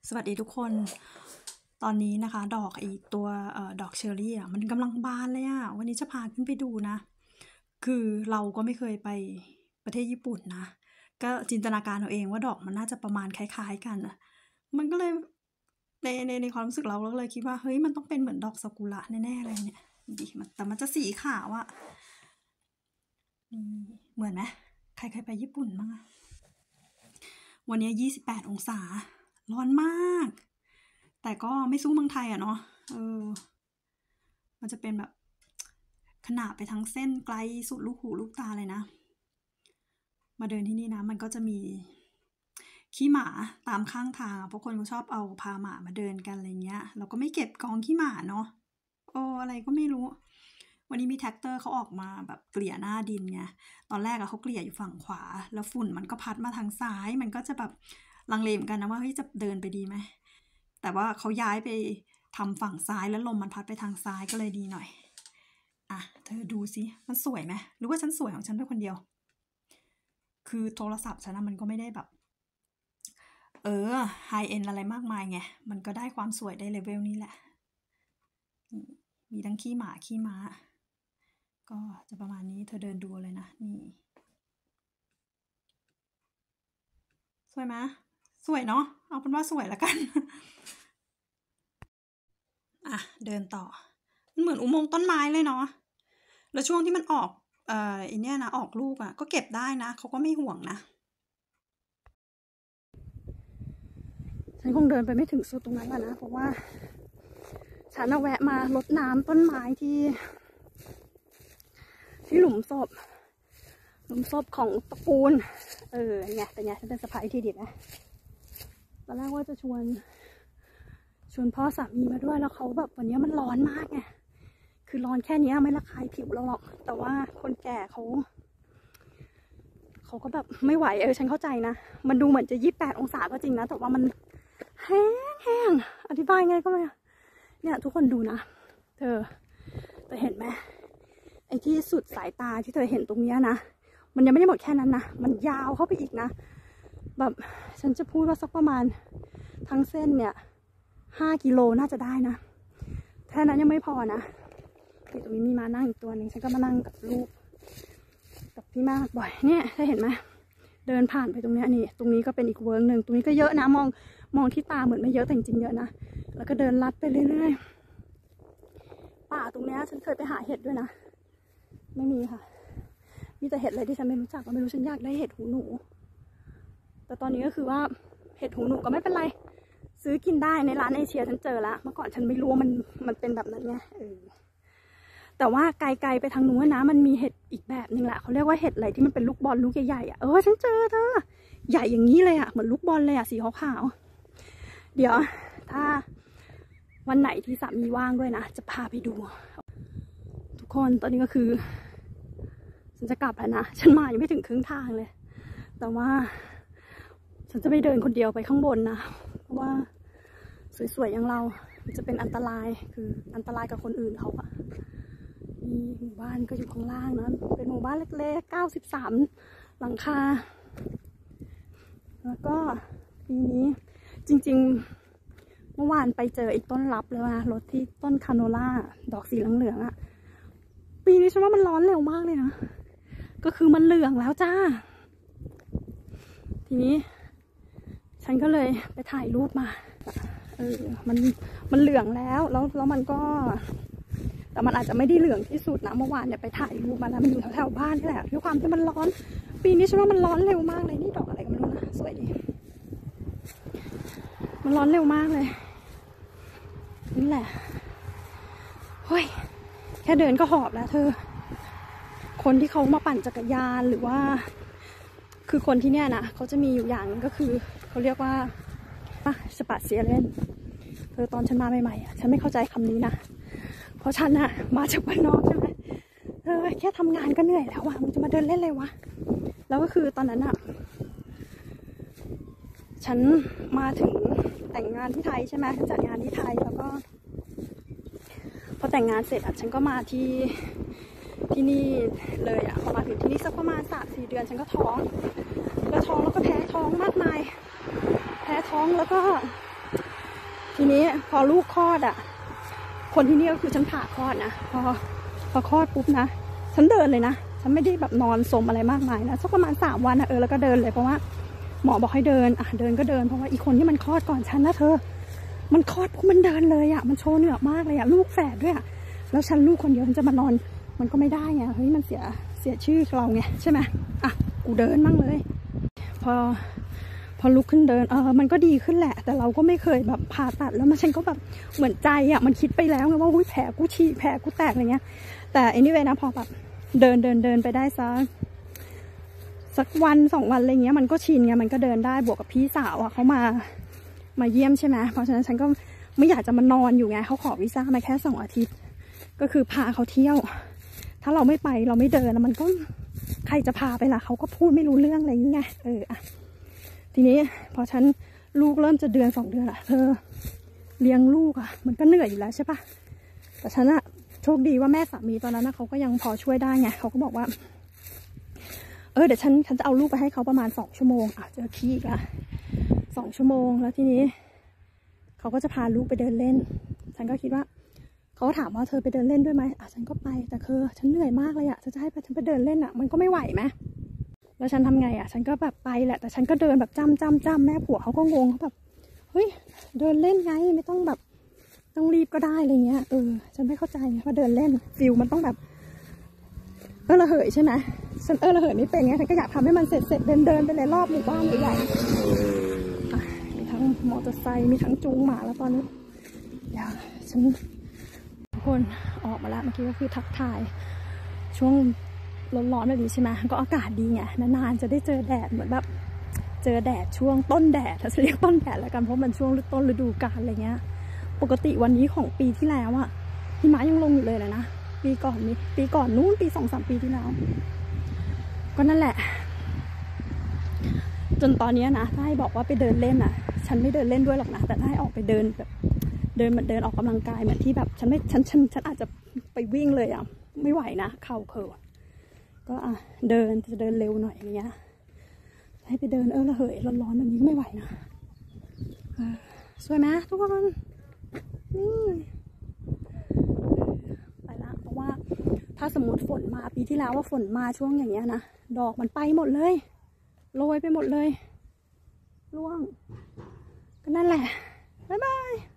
สวัสดีทุกคน ตอนนี้นะคะดอกอีกตัวดอกเชอร์รี่มันกำลังบานเลยวันนี้จะพาขึ้นไปดูนะ คือเราก็ไม่เคยไปประเทศญี่ปุ่นนะ ก็จินตนาการเอาเองว่าดอกมันน่าจะประมาณคล้ายๆกันมันก็เลยในความรู้สึกเราเลยคิดว่าเฮ้ยมันต้องเป็นเหมือนดอกซากุระแน่ๆเลยเนี่ยดิแต่มันจะสีขาวเหมือนไหมใครเคยไปญี่ปุ่นบ้างวันนี้28 องศาร้อนมากแต่ก็ไม่สู้เมืองไทยเนาะมันจะเป็นแบบขนาดไปทั้งเส้นไกลสุดลูกหูลูกตาเลยนะมาเดินที่นี่นะมันก็จะมีขี้หมาตามข้างทางเพราะคนเขาชอบเอาพาหมามาเดินกันอะไรเงี้ยเราก็ไม่เก็บกองขี้หมาเนาะอะไรก็ไม่รู้วันนี้มีแท็กเตอร์เขาออกมาแบบเกลี่ยหน้าดินไงตอนแรกเขาเกลี่ยอยู่ฝั่งขวาแล้วฝุ่นมันก็พัดมาทางซ้ายมันก็จะแบบลังเลเหมือนกันนะว่าเฮ้ยจะเดินไปดีไหมแต่ว่าเขาย้ายไปทำฝั่งซ้ายแล้วลมมันพัดไปทางซ้ายก็เลยดีหน่อยเธอดูสิมันสวยไหมหรือว่าฉันสวยของฉันเป็นคนเดียวคือโทรศัพท์ฉันมันก็ไม่ได้แบบไฮเอ็นอะไรมากมายไงมันก็ได้ความสวยได้เลเวลนี้แหละมีทั้งขี้หมาขี้ม้าก็จะประมาณนี้เธอเดินดูเลยนะนี่สวยไหมสวยเนาะเอาเป็นว่าสวยแล้วกันเดินต่อมันเหมือนอุโมงค์ต้นไม้เลยเนาะแล้วช่วงที่มันออกอันเนี้ยนะออกลูกก็เก็บได้นะเขาก็ไม่ห่วงนะฉันคงเดินไปไม่ถึงสุดตรงนั้นแล้วนะเพราะว่าฉันแวะมารดน้ำต้นไม้ที่หลุมศพของตระกูลเนี่ยแต่เนี่ยฉันเป็นสะใภ้ที่ดีนะตอนแรกว่าจะชวนพ่อสามีมาด้วยแล้วเขาแบบวันนี้มันร้อนมากไงคือร้อนแค่นี้ไม่ระคายผิวเราหรอกแต่ว่าคนแก่เขาก็แบบไม่ไหวฉันเข้าใจนะมันดูเหมือนจะ28 องศาก็จริงนะแต่ว่ามันแห้งอธิบายไงก็ไม่เนี่ยทุกคนดูนะเธอเห็นไหมไอ้ที่สุดสายตาที่เธอเห็นตรงนี้นะมันยังไม่ได้หมดแค่นั้นนะมันยาวเข้าไปอีกนะแบบฉันจะพูดว่าสักประมาณทั้งเส้นเนี่ย5 กิโลน่าจะได้นะแค่นั้นยังไม่พอนะตรงนี้มีมานั่งอีกตัวหนึ่งฉันก็มานั่งกับลูกกับพี่มากบ่อยเนี่ยเธอเห็นไหมเดินผ่านไปตรงนี้นี่ตรงนี้ก็เป็นอีกเวิร์กหนึ่งตรงนี้ก็เยอะนะมองที่ตาเหมือนไม่เยอะแต่จริงๆเยอะนะแล้วก็เดินลัดไปเรื่อยๆป่าตรงนี้ฉันเคยไปหาเห็ดด้วยนะไม่มีค่ะมีแต่เห็ดอะไรที่ฉันไม่รู้จักก็ไม่รู้ฉันอยากได้เห็ดหูหนูแต่ตอนนี้ก็คือว่าเห็ดหูหนูก็ไม่เป็นไรซื้อกินได้ในร้านเอเชียฉันเจอแล้วเมื่อก่อนฉันไม่รู้ว่ามันเป็นแบบนั้นไงแต่ว่าไกลๆไปทางนู้นนะมันมีเห็ดอีกแบบนึงแหละเขาเรียกว่าเห็ดอะไรที่มันเป็นลูกบอลลูกใหญ่ๆฉันเจอเธอใหญ่อย่างนี้เลยเหมือนลูกบอลเลยสีขาวๆเดี๋ยวถ้าวันไหนที่สามีว่างด้วยนะจะพาไปดูทุกคนตอนนี้ก็คือฉันจะกลับแล้วนะฉันมายังไม่ถึงครึ่งทางเลยแต่ว่าฉันจะไม่เดินคนเดียวไปข้างบนนะเพราะว่าสวยๆอย่างเราจะเป็นอันตรายคืออันตรายกับคนอื่นเขามีหมู่บ้านก็อยู่ข้างล่างนะเป็นหมู่บ้านเล็กๆ93 หลังคาแล้วก็ปีนี้จริงๆเมื่อวานไปเจออีกต้นลับเลยรถที่ต้นคาโนล่าดอกสีเหลืองปีนี้ฉันว่ามันร้อนเร็วมากเลยนะก็คือมันเหลืองแล้วจ้าทีนี้ฉันก็เลยไปถ่ายรูปมามันเหลืองแล้วมันก็แต่มันอาจจะไม่ได้เหลืองที่สุดนะเมื่อวานเนี่ยไปถ่ายรูปมาแล้วมันอยู่แถวๆบ้านนี่แหละด้วยความที่มันร้อนปีนี้ฉันว่ามันร้อนเร็วมากเลยนี่ดอกอะไรก็ไม่รู้นะสวยดีมันร้อนเร็วมากเลยนี่แหละเฮ้ยแค่เดินก็หอบแล้วเธอคนที่เขามาปั่นจักรยานหรือว่าคือคนที่เนี่ยนะเขาจะมีอยู่อย่างนึงก็คือเขาเรียกว่าสปาเซียเล่นตอนฉันมาใหม่ๆฉันไม่เข้าใจคำนี้นะเพราะฉันมาจากบ้านนอกใช่ไหมแค่ทำงานก็เหนื่อยแล้วมันจะมาเดินเล่นเลยวะแล้วก็คือตอนนั้นฉันมาถึงแต่งงานที่ไทยใช่ไหมจัดงานที่ไทยแล้วก็พอแต่งงานเสร็จฉันก็มาที่นี่เลยพอมาถึงที่นี่สักประมาณ3-4 เดือนฉันก็ท้องแล้วก็แพ้ท้องมากมายแพ้ท้องแล้วก็ทีนี้พอลูกคลอดอ่ะคนที่นี่ก็คือฉันผ่าคลอดนะพอคลอดปุ๊บนะฉันเดินเลยนะฉันไม่ได้แบบนอนสมอะไรมากมายนะสักประมาณ3 วันนะแล้วก็เดินเลยเพราะว่าหมอบอกให้เดินเดินก็เดินเพราะว่าอีกคนที่มันคลอดก่อนฉันนะเธอมันคลอดปุ๊บมันเดินเลยมันโชว์เหนือมากเลยลูกแฝดด้วยแล้วฉันลูกคนเดียวฉันจะมานอนมันก็ไม่ได้ไงเฮ้ยมันเสียชื่อเราไงใช่ไหมกูเดินมั่งเลยพอลุกขึ้นเดินมันก็ดีขึ้นแหละแต่เราก็ไม่เคยแบบผ่าตัดแล้วฉันก็แบบเหมือนใจมันคิดไปแล้วไงว่าแผลกูฉีกแผลกูแตกอะไรเงี้ยแต่anywayนะพอแบบเดินไปได้สักวัน2 วันอะไรเงี้ยมันก็ชินไงมันก็เดินได้บวกกับพี่สาวเขามาเยี่ยมใช่ไหมเพราะฉะนั้นฉันก็ไม่อยากจะมานอนอยู่ไงเขาขอวีซ่ามาแค่2 อาทิตย์ก็คือพาเขาเที่ยวถ้าเราไม่ไปเราไม่เดินมันก็ใครจะพาไปล่ะเขาก็พูดไม่รู้เรื่องอะไรอย่างเงี้ยทีนี้พอฉันลูกเริ่มจะเดือน2 เดือนเธอเลี้ยงลูกมันก็เหนื่อยอยู่แล้วใช่ปะแต่ฉันโชคดีว่าแม่สามีตอนนั้นเขาก็ยังพอช่วยได้ไงเขาก็บอกว่าเดี๋ยวฉันจะเอาลูกไปให้เขาประมาณ2 ชั่วโมงเจอขี้ละ2 ชั่วโมงแล้วทีนี้เขาก็จะพาลูกไปเดินเล่นฉันก็คิดว่าเขาถามว่าเธอไปเดินเล่นด้วยไหมฉันก็ไปแต่คือฉันเหนื่อยมากเลยจะให้ฉันไปเดินเล่นมันก็ไม่ไหวไหมแล้วฉันทำไงฉันก็แบบไปแหละแต่ฉันก็เดินแบบจ้ำแม่ผัวเขาก็งงเขาแบบเฮ้ยเดินเล่นไงไม่ต้องแบบต้องรีบก็ได้อะไรเงี้ยฉันไม่เข้าใจว่าเดินเล่นฟิลมันต้องแบบระเหยใช่ไหมฉันระเหยไม่เป็นไงฉันก็อยากทำให้มันเสร็จเดินไปเลยรอบหมู่บ้านใหญ่ๆมีทั้งมอเตอร์ไซค์มีทั้งจูงหมาแล้วตอนนี้เดี๋ยวฉันทุกคนออกมาแล้วเมื่อกี้ก็คือทักทายช่วงร้อนๆแบบนี้ใช่ไหมก็อากาศดีไงนานๆจะได้เจอแดดเหมือนแบบเจอแดดช่วงต้นแดดถ้าจะเรียกต้นแดดแล้วกันเพราะมันช่วงต้นฤดูกาลอะไรเงี้ยปกติวันนี้ของปีที่แล้วหิมะยังลงอยู่เลยนะปีก่อนนู้นปี2-3 ปีที่แล้วก็นั่นแหละจนตอนนี้นะถ้าให้บอกว่าไปเดินเล่นฉันไม่เดินเล่นด้วยหรอกนะแต่ถ้าให้ออกไปเดินแบบเดินออกกำลังกายเหมือนที่แบบฉันอาจจะไปวิ่งเลยไม่ไหวนะเข่าเขินก็จะเดินเร็วหน่อยอย่างเงี้ยให้ไปเดินระเหยร้อนๆแบบนี้ก็ไม่ไหวนะสวยไหมทุกคนไปละเพราะว่าถ้าสมมติฝนมาปีที่แล้วว่าฝนมาช่วงอย่างเงี้ยนะดอกมันไปหมดเลยโรยไปหมดเลยร่วงก็นั่นแหละบ๊ายบาย